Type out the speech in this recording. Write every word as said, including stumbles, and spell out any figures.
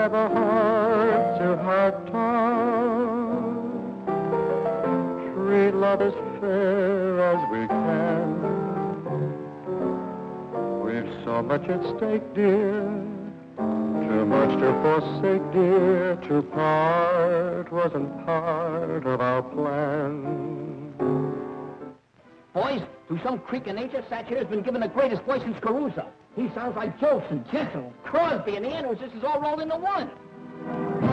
have a heart-to-heart talk. Treat love as fair as we can. We've so much at stake, dear. Too much to forsake, dear. To part wasn't part of our plan. Boys, through some creak in nature, Sach here has been given the greatest voice since Caruso. He sounds like Jolson, Gentle, Crosby, and the Andrews. This is all rolled into one.